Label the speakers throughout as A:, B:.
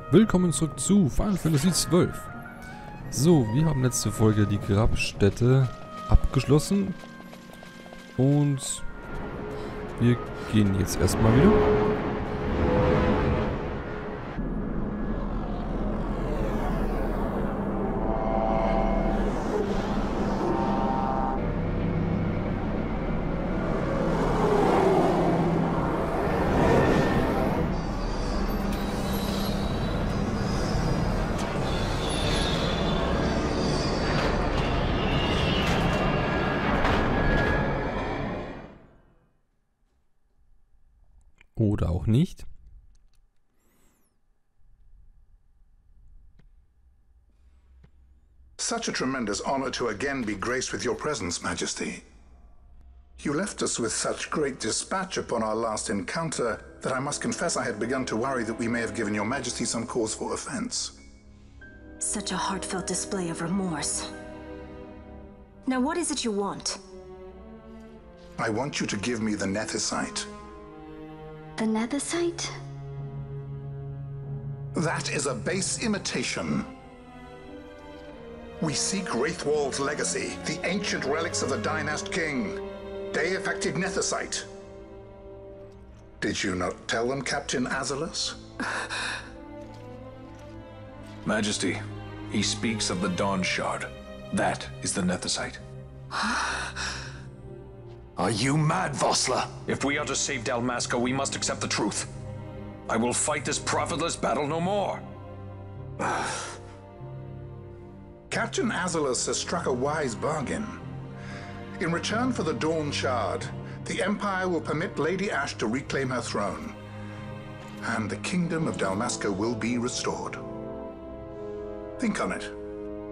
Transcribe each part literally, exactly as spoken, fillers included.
A: Willkommen zurück zu Final Fantasy zwölf. So, wir haben letzte Folge die Grabstätte abgeschlossen. Und wir gehen jetzt erstmal wieder. Oder auch nicht.
B: Such a tremendous honor to again be graced with your presence, Majesty. You left us with such great dispatch upon our last encounter that I must confess I had begun to worry that we may have given your Majesty some cause for offense.
C: Such a heartfelt display of remorse. Now what is it you want?
B: I want you to give me the Nethicite.
D: The Nethicite?
B: That is a base imitation. We seek Wraithwald's legacy, the ancient relics of the Dynast King. Day-affected Nethicite. Did you not tell them, Captain Azalus?
E: Majesty, he speaks of the Dawn Shard. That is the Nethicite.
F: Are you mad, Vossler?
E: If we are to save Dalmasca, we must accept the truth. I will fight this profitless battle no more.
B: Captain Azalus has struck a wise bargain. In return for the Dawn Shard, the Empire will permit Lady Ashe to reclaim her throne, and the Kingdom of Dalmasca will be restored. Think on it.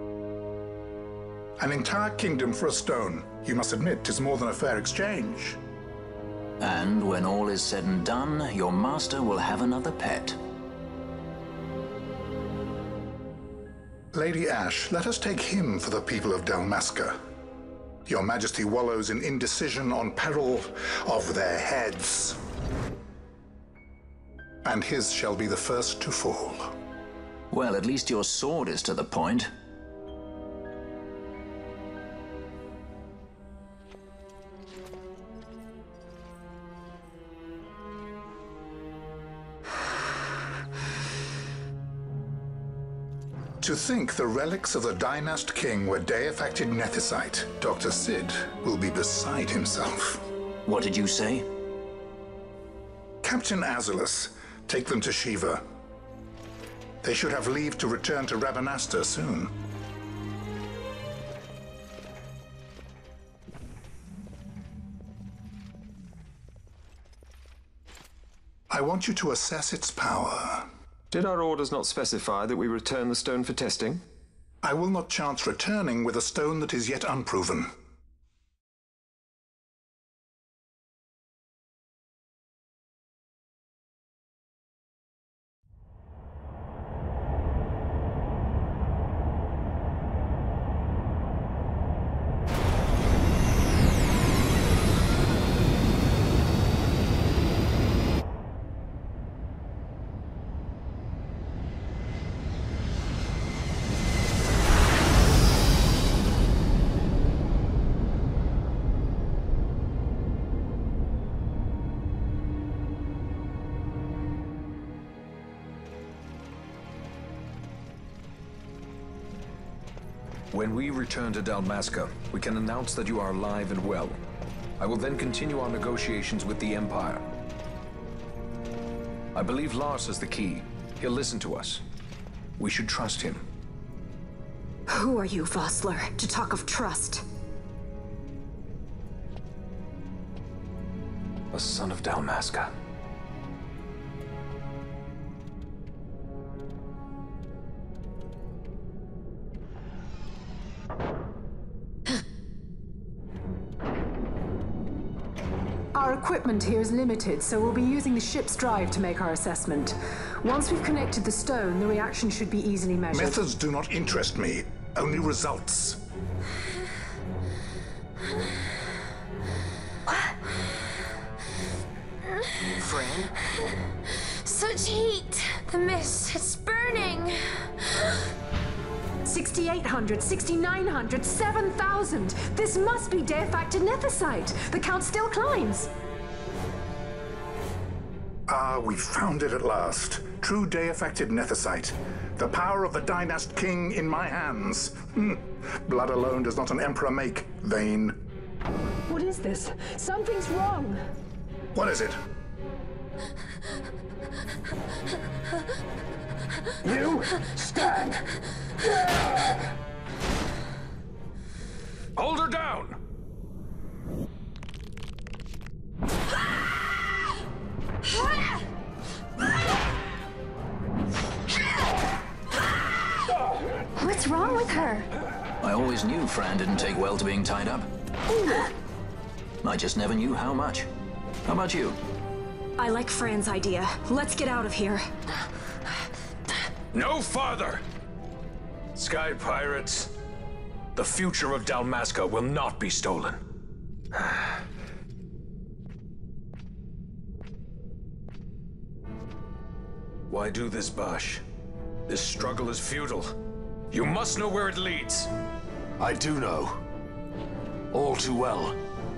B: An entire kingdom for a stone. You must admit, is more than a fair exchange.
F: And when all is said and done, your master will have another pet.
B: Lady Ashe, let us take him for the people of Dalmasca. Your Majesty wallows in indecision on peril of their heads. And his shall be the first to fall.
F: Well, at least your sword is to the point.
B: To think the relics of the Dynast King were Day-affected Nethicite, Doctor Cid will be beside himself.
F: What did you say?
B: Captain Azalus, take them to Shiva. They should have leave to return to Rabanastre soon. I want you to assess its power.
G: Did our orders not specify that we return the stone for testing?
B: I will not chance returning with a stone that is yet unproven.
E: When we return to Dalmasca, we can announce that you are alive and well. I will then continue our negotiations with the Empire. I believe Lars has the key. He'll listen to us. We should trust him.
C: Who are you, Vossler, to talk of trust?
E: A son of Dalmasca.
H: Our equipment here is limited, so we'll be using the ship's drive to make our assessment. Once we've connected the stone, the reaction should be easily measured.
B: Methods do not interest me, only results.
D: Such heat! The mist, it's burning!
H: sixty-eight hundred, sixty-nine hundred, seven thousand. This must be Deifacted Nethicite. The count still climbs.
B: Ah, we found it at last. True Deifacted Nethicite. The power of the Dynast King in my hands. Hm. Blood alone does not an emperor make, Vayne.
H: What is this? Something's wrong.
B: What is it? You stand.
E: Hold her down!
D: What's wrong with her?
F: I always knew Fran didn't take well to being tied up. I just never knew how much. How about you?
C: I like Fran's idea. Let's get out of here.
E: No farther! Sky Pirates, the future of Dalmasca will not be stolen. Why do this, Basch? This struggle is futile. You must know where it leads.
I: I do know. All too well.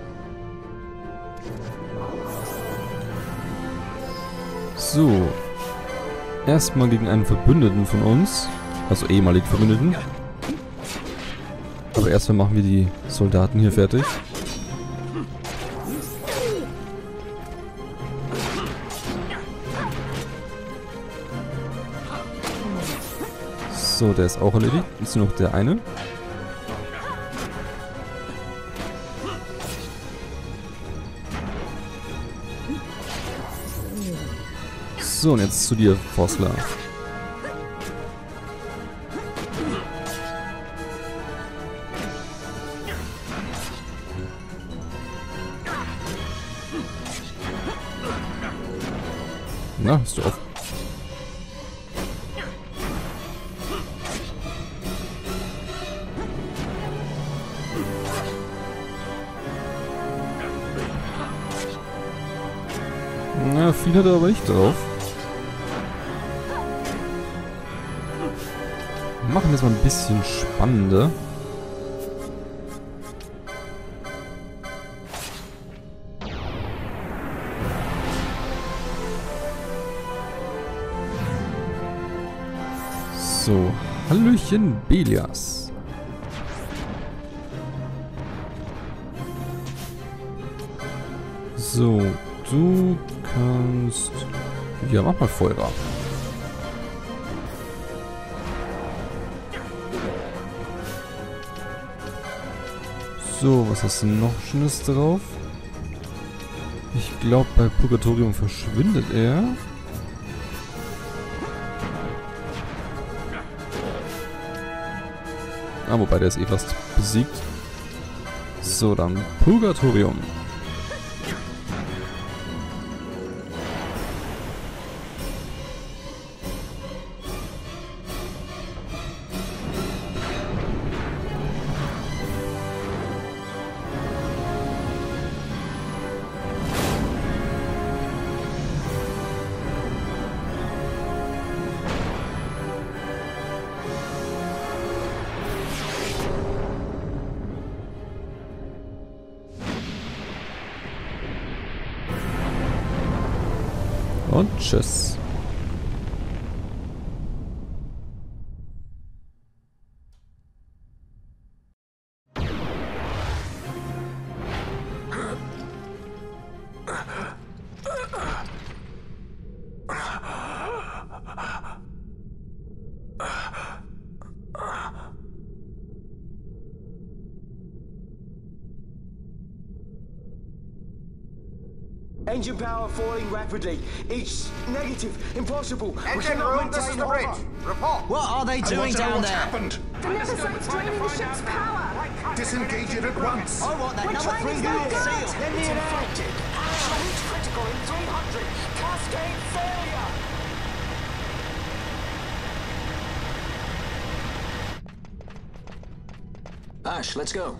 A: So. Erstmal gegen einen Verbündeten von uns. Also ehemaligen Verbündeten. Aber erstmal machen wir die Soldaten hier fertig. So, der ist auch erledigt. Ist nur noch der eine. So, und jetzt zu dir, Forstler. Na, bist du auf? Na, viel hat er aber nicht drauf. Machen wir es mal ein bisschen spannender. So, Hallöchen Belias. So, du kannst... Ja, mach mal Feuer. So, was hast du noch Schönes drauf? Ich glaube, bei Purgatorium verschwindet er. Ah, wobei der ist eh fast besiegt. So, dann Purgatorium. Und tschüss.
J: Engine power falling rapidly. Each negative, impossible.
K: Engine room, this is the bridge. Report.
J: What are they doing down there?
B: Happened?
H: The Nethicite's draining the ship's power.
B: Disengage it at once.
J: I want that
H: We're
J: number
H: trying
J: three
H: to stop
J: unit
H: it.
J: seal. Let me
K: It's
J: in.
K: infected. Absolute critical in three hundred. Cascade failure.
F: Ash, let's go.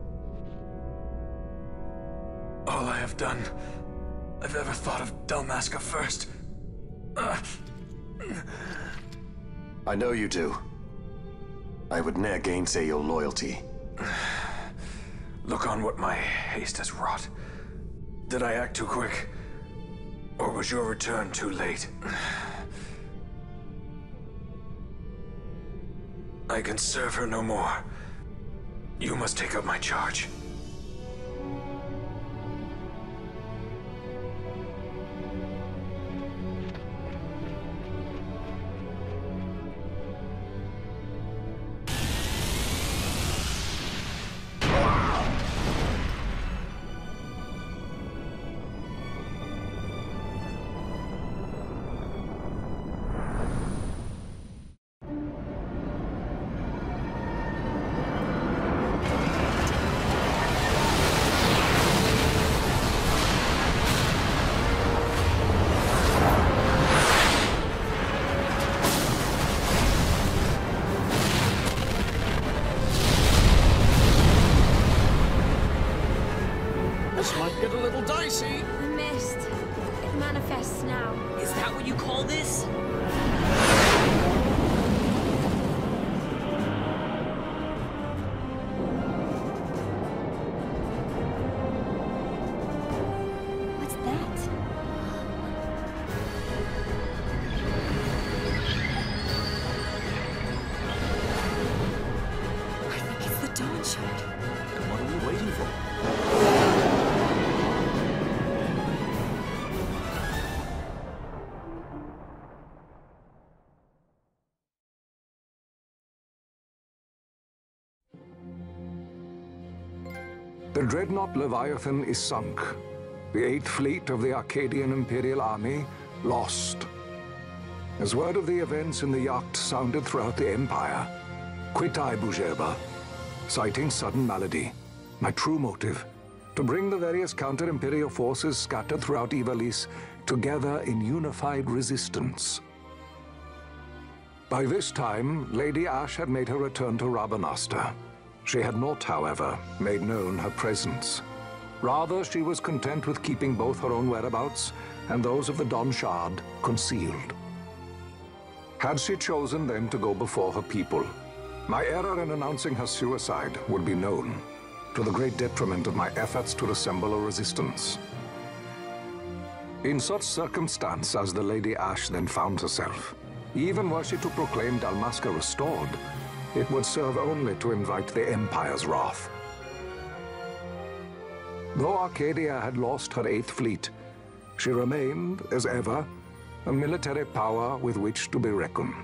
E: All I have done, I've ever thought of Dalmasca first. Uh.
I: I know you do. I would ne'er gainsay your loyalty.
E: Look on what my haste has wrought. Did I act too quick? Or was your return too late? I can serve her no more. You must take up my charge.
J: This might get a little dicey.
L: The mist. It manifests now.
K: Is that what you call this?
L: What's that? I think it's the Dawn Shard.
J: And what are we waiting for?
M: The dreadnought Leviathan is sunk. The Eighth Fleet of the Arcadian Imperial Army lost. As word of the events in the yacht sounded throughout the Empire, quit I Bhujerba, citing sudden malady. My true motive, to bring the various counter-imperial forces scattered throughout Ivalice together in unified resistance. By this time, Lady Ashe had made her return to Rabanastre. She had not, however, made known her presence. Rather, she was content with keeping both her own whereabouts and those of the Dawn Shard concealed. Had she chosen then to go before her people, my error in announcing her suicide would be known, to the great detriment of my efforts to assemble a resistance. In such circumstance as the Lady Ashe then found herself, even were she to proclaim Dalmasca restored, it would serve only to invite the Empire's wrath. Though Arcadia had lost her Eighth Fleet, she remained, as ever, a military power with which to be reckoned.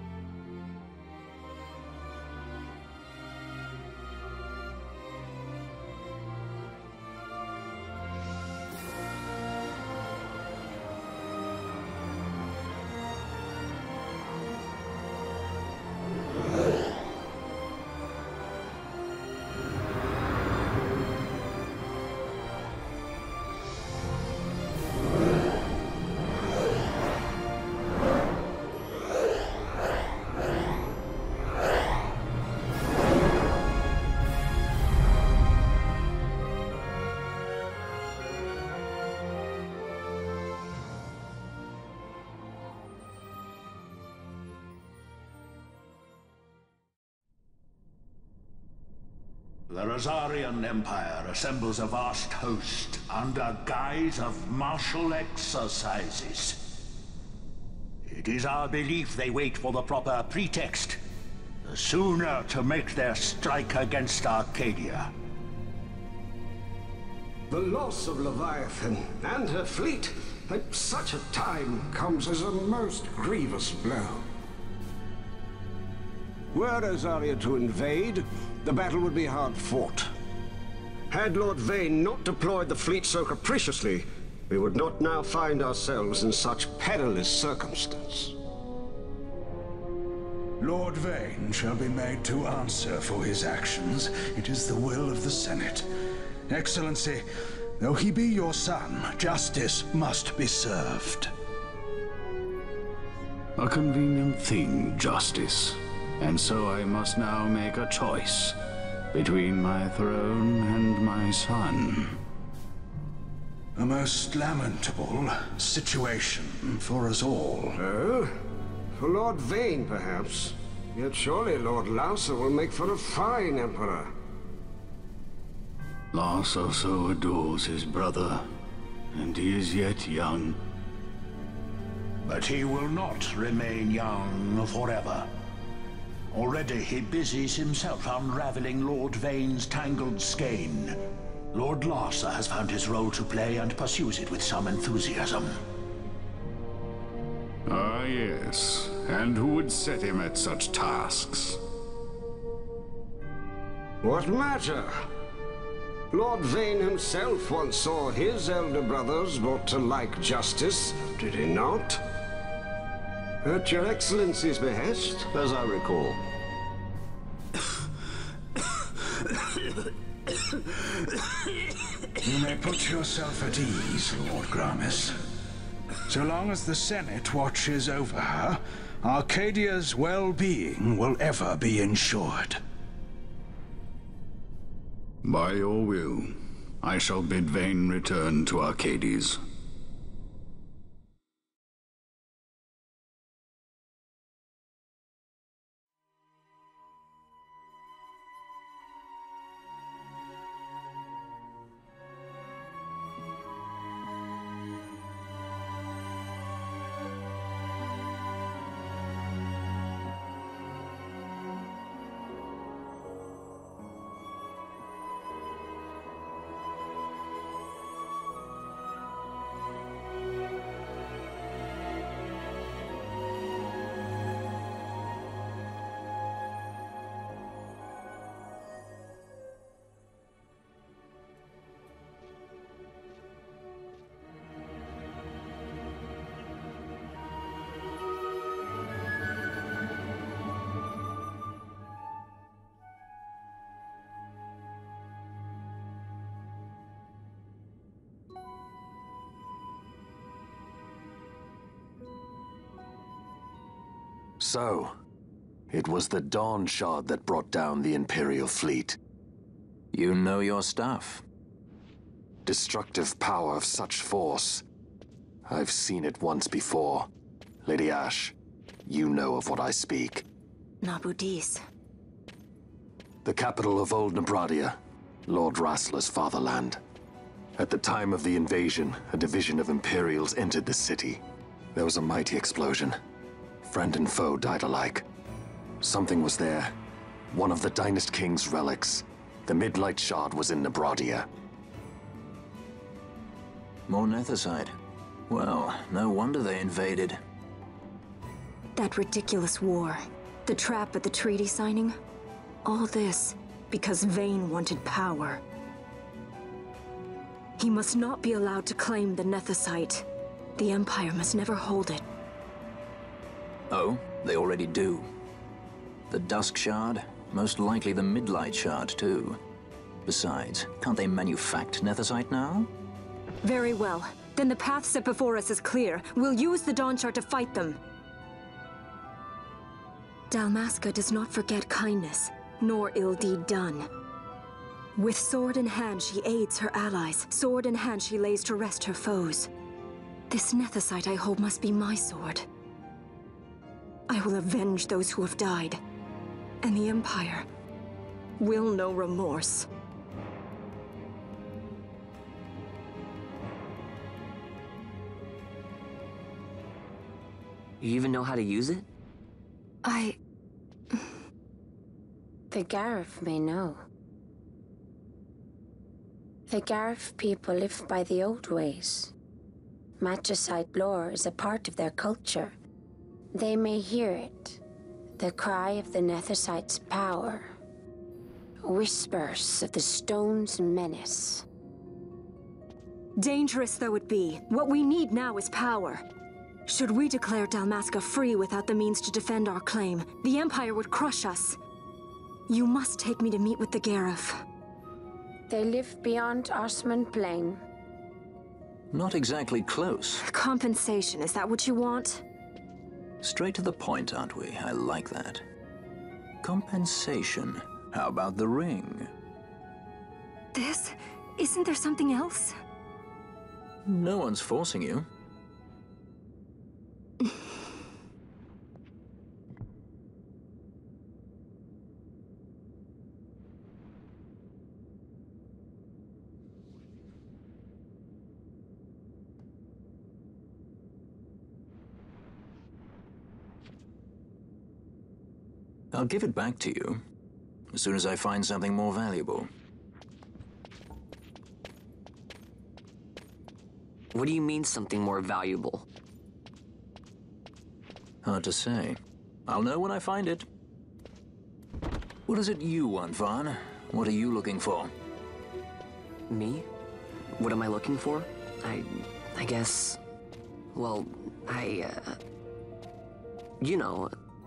N: The Rosarian Empire assembles a vast host under guise of martial exercises. It is our belief they wait for the proper pretext, the sooner to make their strike against Arcadia.
O: The loss of Leviathan and her fleet at such a time comes as a most grievous blow. Were Rosaria to invade, the battle would be hard fought. Had Lord Vayne not deployed the fleet so capriciously, we would not now find ourselves in such perilous circumstance.
P: Lord Vayne shall be made to answer for his actions. It is the will of the Senate. Excellency, though he be your son, justice must be served.
Q: A convenient thing, justice. And so I must now make a choice between my throne and my son.
P: A most lamentable situation for us all.
O: Oh? For Lord Vayne, perhaps. Yet surely Lord Lauser will make for a fine emperor.
Q: Lauser so adores his brother, and he is yet young.
N: But he will not remain young forever. Already he busies himself unraveling Lord Vane's tangled skein. Lord Lauser has found his role to play and pursues it with some enthusiasm.
Q: Ah, yes. And who would set him at such tasks?
O: What matter? Lord Vane himself once saw his elder brothers brought to like justice, did he not? At your Excellency's behest, as I recall.
P: You may put yourself at ease, Lord Gramis. So long as the Senate watches over her, Arcadia's well-being will ever be ensured.
Q: By your will, I shall bid Vane return to Arcades.
I: So, it was the Dawn Shard that brought down the Imperial fleet.
F: You know your stuff.
I: Destructive power of such force. I've seen it once before. Lady Ashe, you know of what I speak.
C: Nabu Dis.
I: The capital of Old Nebradia, Lord Rassler's fatherland. At the time of the invasion, a division of Imperials entered the city. There was a mighty explosion. Friend and foe died alike. Something was there. One of the Dynast King's relics. The Midlight Shard was in Nebradia.
F: More Nethicite. Well, no wonder they invaded.
C: That ridiculous war. The trap at the treaty signing. All this because Vane wanted power. He must not be allowed to claim the Nethicite. The Empire must never hold it.
F: Oh, they already do. The Dusk Shard, most likely the Midlight Shard, too. Besides, can't they manufacture Nethicite now?
C: Very well. Then the path set before us is clear. We'll use the Dawn Shard to fight them. Dalmasca does not forget kindness, nor ill deed done. With sword in hand, she aids her allies. Sword in hand, she lays to rest her foes. This Nethicite I hold must be my sword. I will avenge those who have died, and the Empire will know remorse.
R: You even know how to use it?
C: I...
S: The Garif may know. The Garif people live by the old ways. Magicite lore is a part of their culture. They may hear it, the cry of the Nethicite's power. Whispers of the stone's menace.
C: Dangerous though it be, what we need now is power. Should we declare Dalmasca free without the means to defend our claim, the Empire would crush us. You must take me to meet with the Garif.
S: They live beyond Osman Plain.
F: Not exactly close.
C: Compensation, is that what you want?
F: Straight to the point, aren't we? I like that. Compensation. How about the ring?
C: This? Isn't there something else?
F: No one's forcing you. I'll give it back to you as soon as I find something more valuable.
R: What do you mean something more valuable?
F: Hard to say. I'll know when I find it. What is it you want, Vaughn? What are you looking for?
R: Me? What am I looking for? I... I guess... Well, I, uh... You know...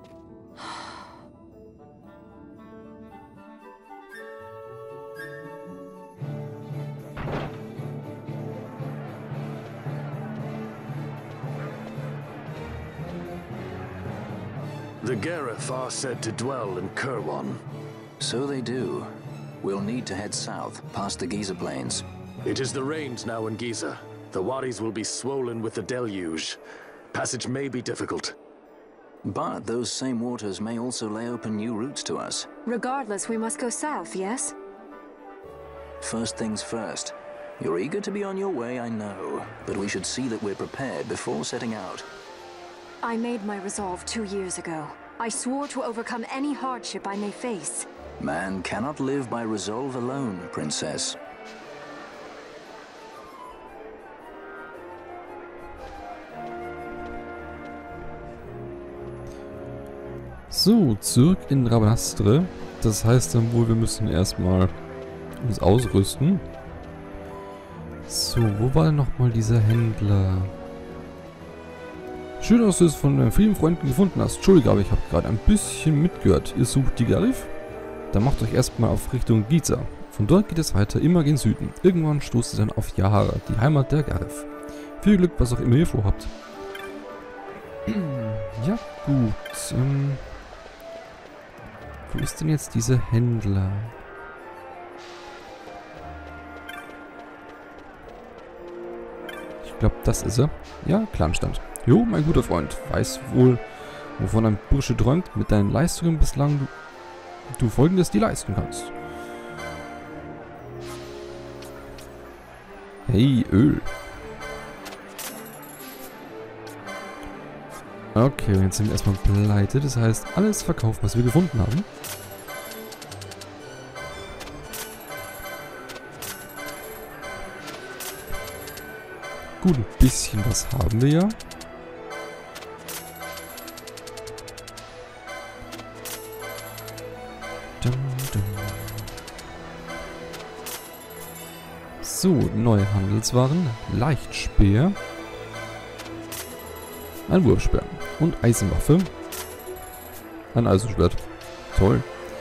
I: The Gareth are said to dwell in Kirwan.
F: So they do. We'll need to head south, past the Giza Plains.
I: It is the rains now in Giza. The wadis will be swollen with the deluge. Passage may be difficult.
F: But those same waters may also lay open new routes to us.
C: Regardless, we must go south, yes?
F: First things first. You're eager to be on your way, I know. But we should see that we're prepared before setting out.
C: I made my resolve two years ago. I swore to overcome any hardship I may face.
F: Man cannot live by resolve alone, Princess.
A: So, zurück in Rabanastre. Das heißt dann wohl, wir müssen erstmal uns ausrüsten. So, wo war denn nochmal dieser Händler? Schön, dass du es von deinen vielen Freunden gefunden hast. Entschuldige, aber ich habe gerade ein bisschen mitgehört. Ihr sucht die Garif? Dann macht euch erstmal auf Richtung Giza. Von dort geht es weiter immer gen Süden. Irgendwann stoßt ihr dann auf Yahara, die Heimat der Garif. Viel Glück, was auch immer ihr vorhabt. Ja, gut. Ähm, wo ist denn jetzt dieser Händler? Ich glaube, das ist er. Ja, Clanstand. Jo, mein guter Freund, weiß wohl, wovon ein Bursche träumt, mit deinen Leistungen bislang du, du Folgendes die leisten kannst. Hey, Öl. Okay, jetzt sind wir erstmal pleite, das heißt, alles verkaufen, was wir gefunden haben. Gut, ein bisschen was haben wir ja. So, neue Handelswaren, Leichtspeer, ein Wurfspeer und Eisenwaffe, ein Eisenschwert. Toll.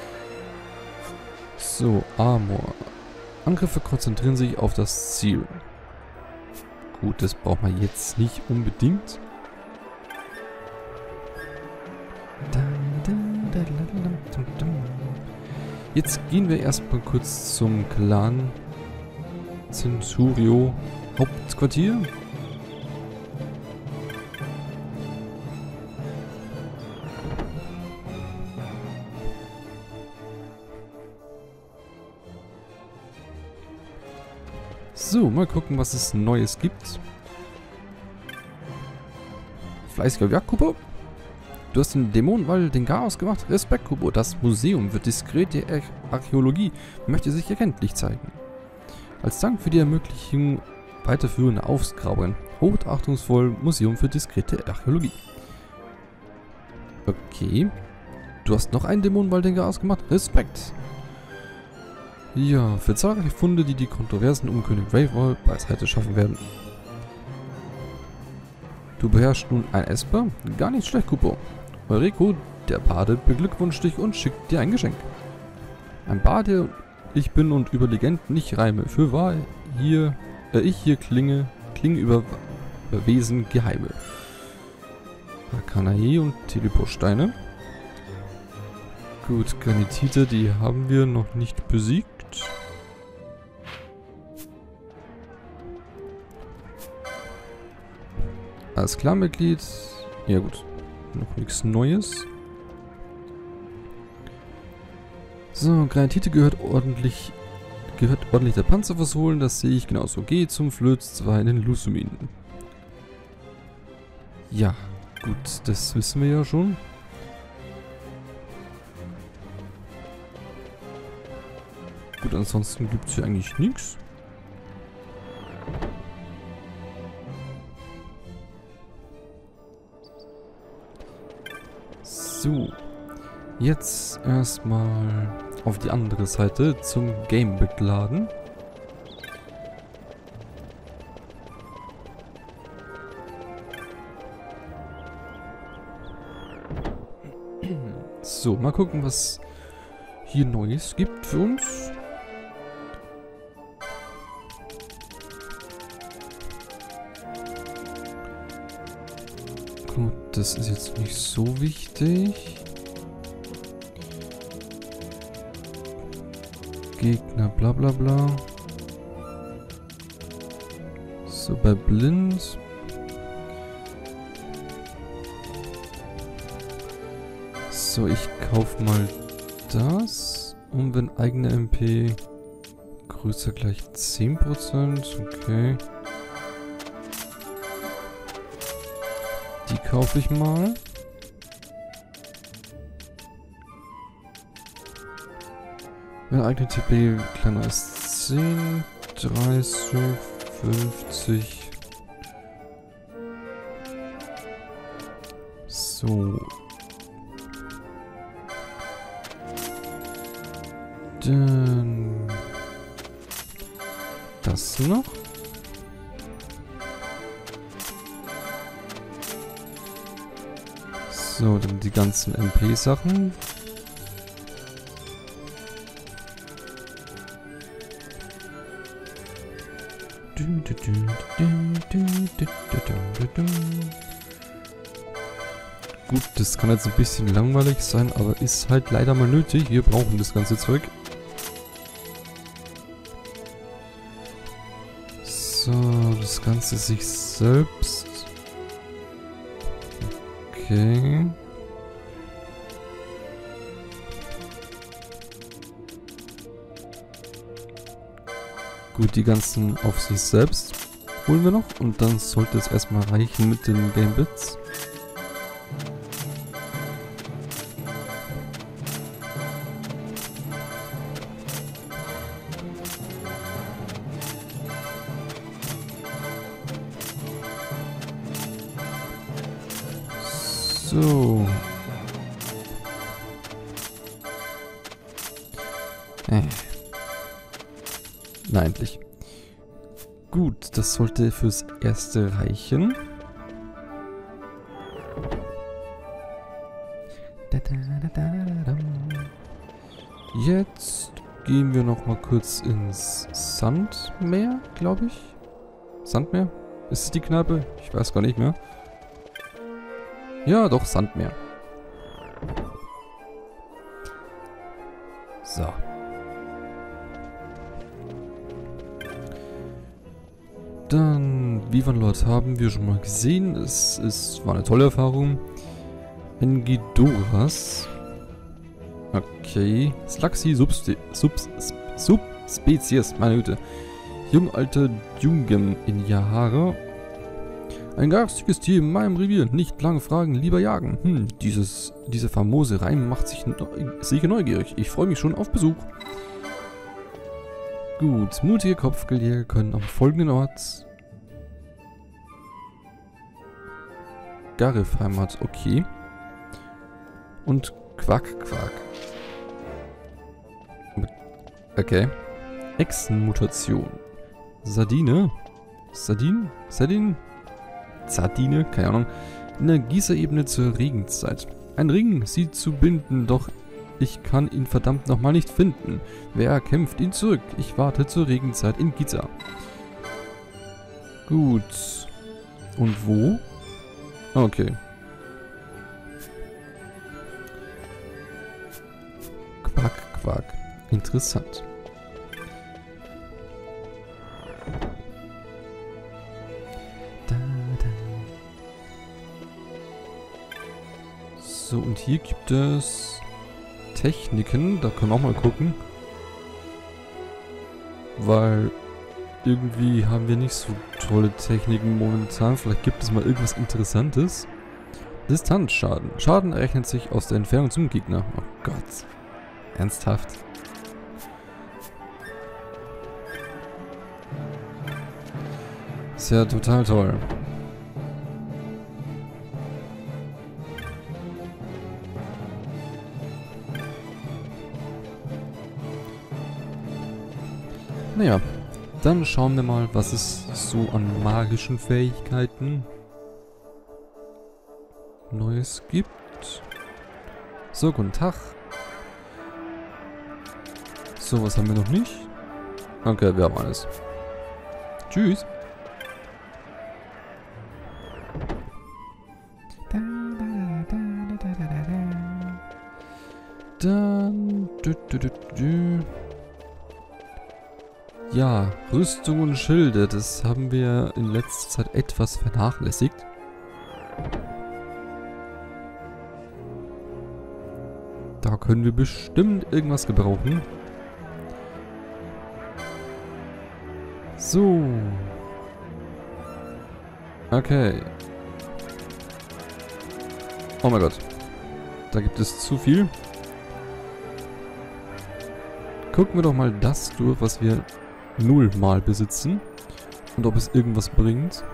A: So, Armor. Angriffe konzentrieren sich auf das Ziel. Gut, das braucht man jetzt nicht unbedingt. Jetzt gehen wir erstmal kurz zum Clan Centurio Hauptquartier. So, mal gucken, was es Neues gibt. Fleißiger Werk, Kupo. Du hast den Dämonenwall den Chaos gemacht. Respekt, Kupo. Das Museum für diskrete Archäologie möchte sich erkenntlich zeigen. Als Dank für die Ermöglichung weiterführender Ausgrabungen. Hochachtungsvoll Museum für diskrete Archäologie. Okay. Du hast noch einen Dämonenwall den Chaos gemacht. Respekt. Ja, für zahlreiche Funde, die die Kontroversen um König Ravel beiseite schaffen werden. Du beherrschst nun ein Esper? Gar nicht schlecht, Kupo. Eureko, der Bade, beglückwünscht dich und schickt dir ein Geschenk. Ein Bade, ich bin und über Legenden nicht reime. Für wahr, hier, äh, ich hier klinge, klinge über, über Wesen Geheime. Arkanae und Teleportsteine. Gut, Granitite, die haben wir noch nicht besiegt. Als Clanmitglied. Ja gut. Noch nichts Neues. So, Granitite gehört ordentlich. Gehört ordentlich der Panzer versohlen. Das sehe ich genauso. Geh zum Flöz zwei in den Lusumin. Ja, gut. Das wissen wir ja schon. gut, ansonsten gibt es hier eigentlich nichts. So. Jetzt erstmal auf die andere Seite zum Gamebit laden. So, mal gucken, was hier Neues gibt für uns. Gut, das ist jetzt nicht so wichtig. Gegner, bla bla bla. So, bei Blind. So, ich kauf mal das. Und wenn eigene M P größer gleich zehn Prozent. Okay. Die kaufe ich mal. Wenn eigene T P kleiner als zehn, dreißig, fünfzig. So. Dann das noch. So, dann die ganzen M P-Sachen. Gut, das kann jetzt ein bisschen langweilig sein, aber ist halt leider mal nötig. Wir brauchen das ganze Zeug. So, das Ganze sich selbst. Okay. Gut, die ganzen auf sich selbst holen wir noch. Und dann sollte es erstmal reichen mit den Gamebits. So. Äh. Nein, endlich. Gut, das sollte fürs Erste reichen. Jetzt gehen wir noch mal kurz ins Sandmeer, glaube ich. Sandmeer? Ist es die Kneipe? Ich weiß gar nicht mehr. Ja, doch, Sandmeer. So. Dann, Vivanlord haben wir schon mal gesehen. Es, es war eine tolle Erfahrung. Engidoras. Okay. Slaxi Subste Subs Subspezies, meine Güte. Jungalter Djungem in Yahara. Ein garstiges Tier in meinem Revier. Nicht lange fragen, lieber jagen. Hm, dieses, dieser famose Reim macht sich sicher neugierig. Ich freue mich schon auf Besuch. Gut, mutige Kopfgeldjäger können am folgenden Ort... Garif Heimat, okay. Und Quack Quack. Okay. Echsenmutation. Sardine. Sardine? Sardine? Sardine? Keine Ahnung. In der Gießerebene zur Regenzeit. Ein Ring, sie zu binden, doch ich kann ihn verdammt nochmal nicht finden. Wer kämpft ihn zurück? Ich warte zur Regenzeit in Giza. Gut. Und wo? Okay. Quack, Quack. Interessant. Da, da. So, und hier gibt es Techniken. Da können wir auch mal gucken. Weil irgendwie haben wir nicht so tolle Techniken momentan. Vielleicht gibt es mal irgendwas Interessantes. Distanzschaden. Schaden errechnet sich aus der Entfernung zum Gegner. Oh Gott. Ernsthaft. Ist ja total toll. Naja, dann schauen wir mal, was es so an magischen Fähigkeiten Neues gibt. So, guten Tag. So, was haben wir noch nicht? Okay, wir haben alles. Tschüss. Dann... Du, du, du, du. Ja, Rüstung und Schilde, das haben wir in letzter Zeit etwas vernachlässigt. Da können wir bestimmt irgendwas gebrauchen. So. Okay. Oh mein Gott. Da gibt es zu viel. Gucken wir doch mal das durch, was wir null mal besitzen. Und ob es irgendwas bringt.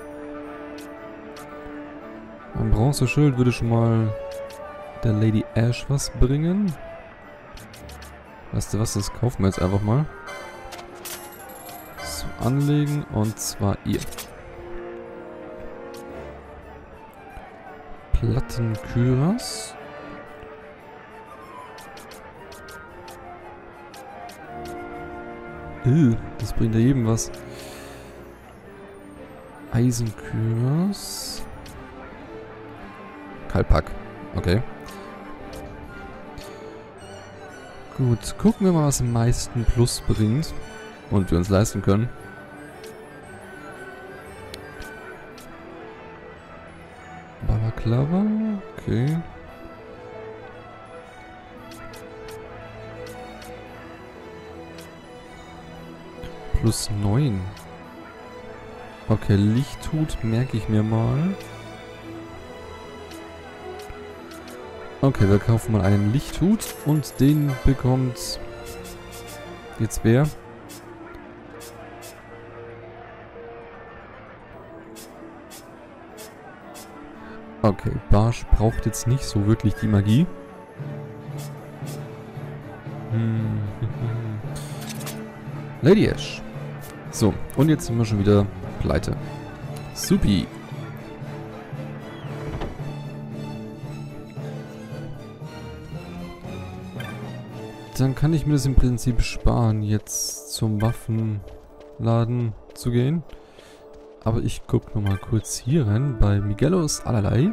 A: Ein Bronzeschild würde schon mal der Lady Ash was bringen. Weißt du was, das kaufen wir jetzt einfach mal. So, anlegen und zwar ihr. Plattenkyras. Äh, das bringt ja jedem was. Eisenkyras. Kalpak. Okay. Gut, gucken wir mal, was am meisten Plus bringt. Und wir uns leisten können. Balaklava. Okay. Plus neun. Okay, Lichthut merke ich mir mal. Okay, wir kaufen mal einen Lichthut und den bekommt jetzt wer? Okay, Barsch braucht jetzt nicht so wirklich die Magie. Hm. Lady Ash. So, und jetzt sind wir schon wieder pleite. Supi. Dann kann ich mir das im Prinzip sparen, jetzt zum Waffenladen zu gehen. Aber ich gucke nochmal kurz hier rein bei Miguelos allerlei.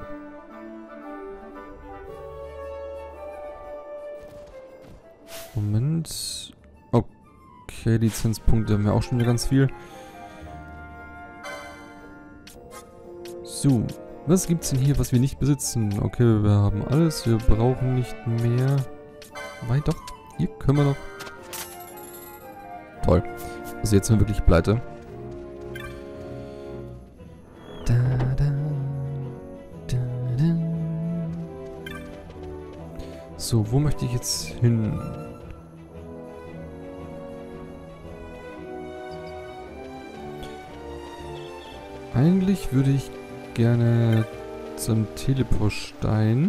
A: Moment. Okay, Lizenzpunkte haben wir auch schon wieder ganz viel. So, was gibt's denn hier, was wir nicht besitzen? Okay, wir haben alles, wir brauchen nicht mehr. Wei, doch, hier können wir noch. Toll. Also jetzt sind wir wirklich pleite. Da, da, da, da. So, wo möchte ich jetzt hin? Eigentlich würde ich gerne zum Teleportstein.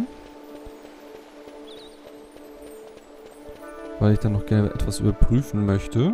A: Weil ich dann noch gerne etwas überprüfen möchte.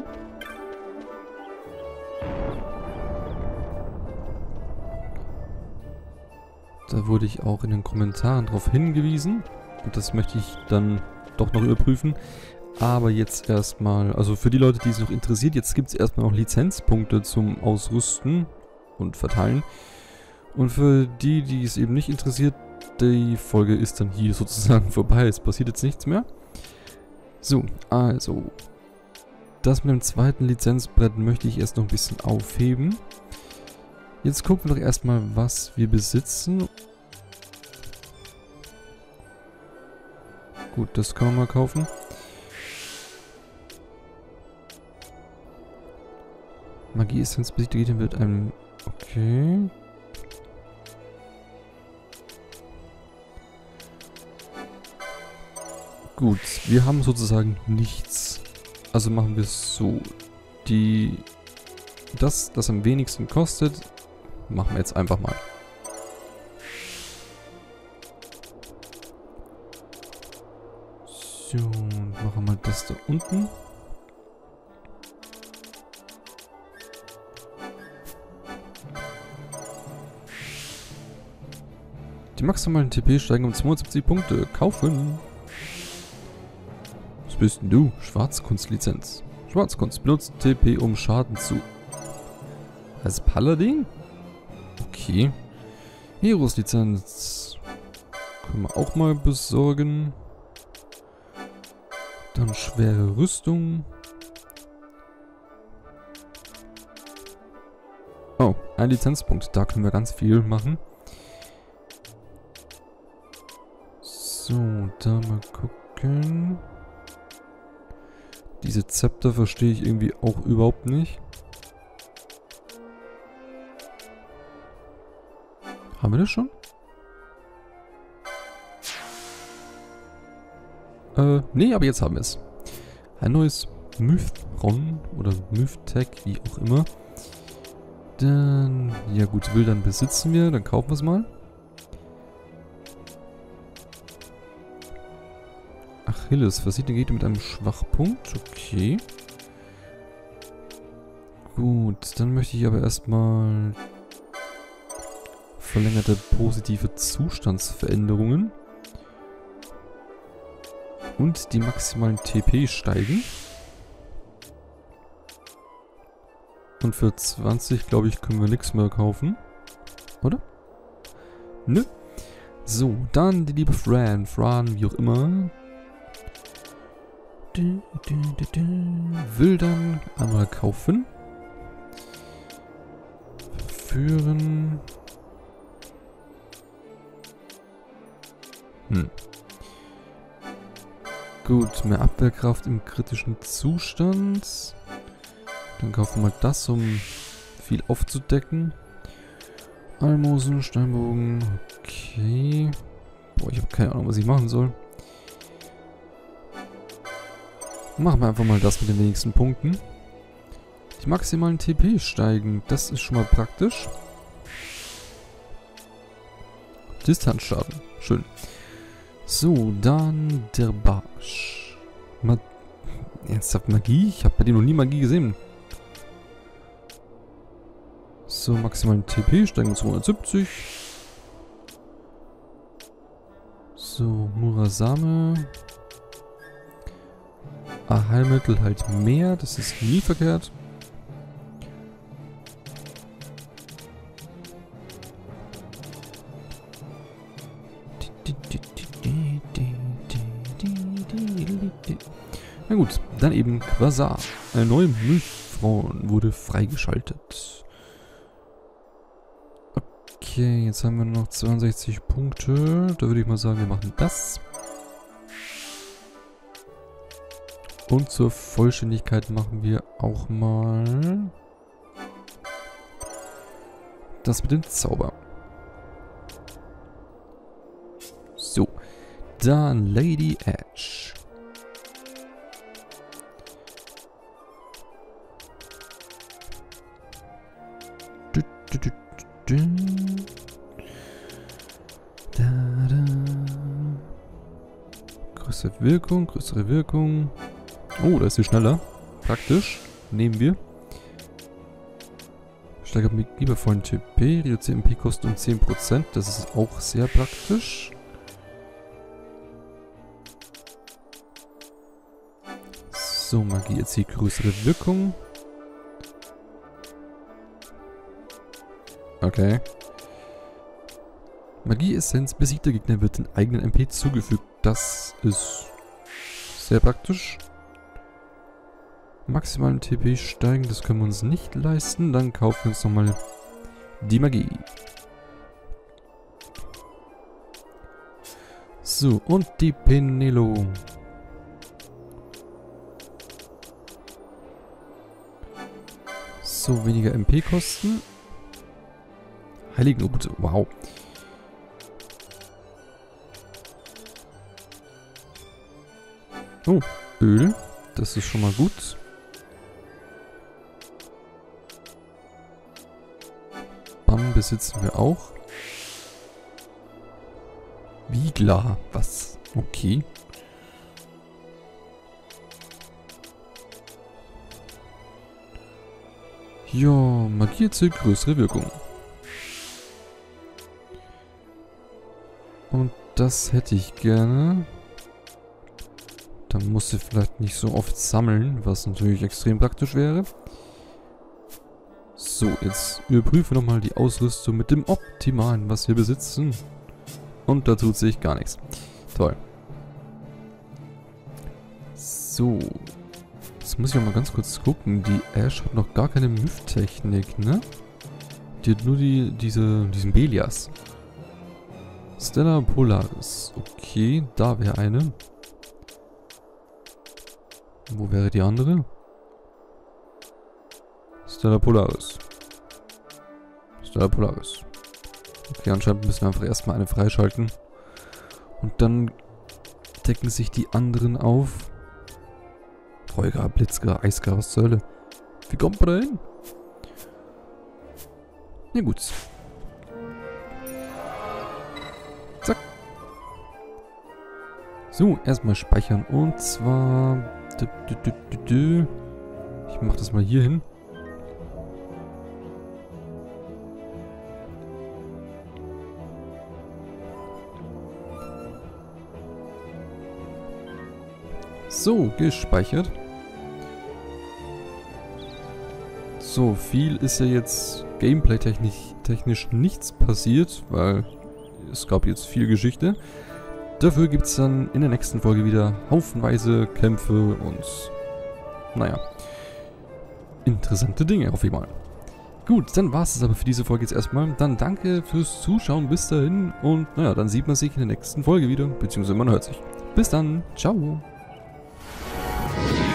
A: Da wurde ich auch in den Kommentaren darauf hingewiesen. Und das möchte ich dann doch noch überprüfen. Aber jetzt erstmal, also für die Leute, die es noch interessiert, jetzt gibt es erstmal noch Lizenzpunkte zum Ausrüsten und Verteilen. Und für die, die es eben nicht interessiert, die Folge ist dann hier sozusagen vorbei. Es passiert jetzt nichts mehr. So, also. Das mit dem zweiten Lizenzbrett möchte ich erst noch ein bisschen aufheben. Jetzt gucken wir doch erstmal, was wir besitzen. Gut, das kann man mal kaufen. Magie-Essenz besiegt wird einem... Okay. Gut, wir haben sozusagen nichts. Also machen wir es so. Die das, das am wenigsten kostet, machen wir jetzt einfach mal. So, machen wir mal das da unten. Die maximalen T P steigen um zweiundsiebzig Punkte. Kaufen! Was bist denn du? Schwarzkunstlizenz. Schwarzkunst benutzt T P, um Schaden zu... Als Paladin? Okay. Heroes-Lizenz. Können wir auch mal besorgen. Dann schwere Rüstung. Oh, ein Lizenzpunkt. Da können wir ganz viel machen. So, da mal gucken. Diese Zepter verstehe ich irgendwie auch überhaupt nicht. Haben wir das schon? Äh, nee, aber jetzt haben wir es. Ein neues Mythron oder Mythtech, wie auch immer. Dann, ja gut, Wildern besitzen wir, dann kaufen wir es mal. Achilles, versieht den Gegner mit einem Schwachpunkt. Okay. Gut, dann möchte ich aber erstmal verlängerte positive Zustandsveränderungen. Und die maximalen T P steigen. Und für zwanzig, glaube ich, können wir nichts mehr kaufen. Oder? Nö. So, dann die liebe Fran. Fran, wie auch immer. Du, du, du, du. Wildern einmal kaufen. Führen. Hm. Gut, mehr Abwehrkraft im kritischen Zustand. Dann kaufen wir mal das, um viel aufzudecken. Almosen, Steinbogen. Okay. Boah, ich habe keine Ahnung, was ich machen soll. Machen wir einfach mal das mit den wenigsten Punkten. Die maximalen T P steigen. Das ist schon mal praktisch. Distanzschaden. Schön. So, dann der Barsch. Ma Ernsthaft Magie? Ich habe bei dem noch nie Magie gesehen. So, maximalen T P steigen um zweihundertsiebzig. So, Murasame. Ah, Heilmittel halt mehr. Das ist nie verkehrt. Na gut, dann eben Quasar. Eine neue Mythron wurde freigeschaltet. Okay, jetzt haben wir noch zweiundsechzig Punkte. Da würde ich mal sagen, wir machen das. Und zur Vollständigkeit machen wir auch mal das mit dem Zauber. So, dann Lady Ash. Du, du, du, du, du. Da, da. Größere Wirkung, größere Wirkung. Oh, da ist sie schneller. Praktisch. Nehmen wir. Steigert mit liebevollen T P. Reduziert M P-Kosten um zehn Prozent. Das ist auch sehr praktisch. So, Magie erzielt größere Wirkung. Okay. Magie-Essenz. Besiegter Gegner wird den eigenen M P zugefügt. Das ist sehr praktisch. Maximalen T P steigen, das können wir uns nicht leisten. Dann kaufen wir uns nochmal die Magie. So, und die Penelo. So, weniger M P-Kosten. Heiligenobte, wow. Oh, Öl. Das ist schon mal gut. besitzen wir auch. Wiegler. Was? Okay. Ja, Magie erzielt größere Wirkung. Und das hätte ich gerne. Dann muss sie vielleicht nicht so oft sammeln, was natürlich extrem praktisch wäre. So, jetzt überprüfe nochmal die Ausrüstung mit dem Optimalen, was wir besitzen. Und da tut sich gar nichts. Toll. So. Jetzt muss ich auch mal ganz kurz gucken. Die Ash hat noch gar keine Myth-Technik, ne? Die hat nur die, diese, diesen Belias. Stella Polaris. Okay, da wäre eine. Wo wäre die andere? Stella Polaris. Stella Polaris. Okay, anscheinend müssen wir einfach erstmal eine freischalten. Und dann decken sich die anderen auf. Feuergar, Blitzgar, Eisgar, was zur Hölle? Wie kommt man da hin? Na gut. Zack. So, erstmal speichern. Und zwar... Ich mach das mal hier hin. So, gespeichert. So, viel ist ja jetzt gameplay-technisch technisch nichts passiert, weil es gab jetzt viel Geschichte. Dafür gibt es dann in der nächsten Folge wieder haufenweise Kämpfe und, naja, interessante Dinge auf jeden Fall. Gut, dann war es aber für diese Folge jetzt erstmal. Dann danke fürs Zuschauen bis dahin und, naja, dann sieht man sich in der nächsten Folge wieder, beziehungsweise man hört sich. Bis dann, ciao!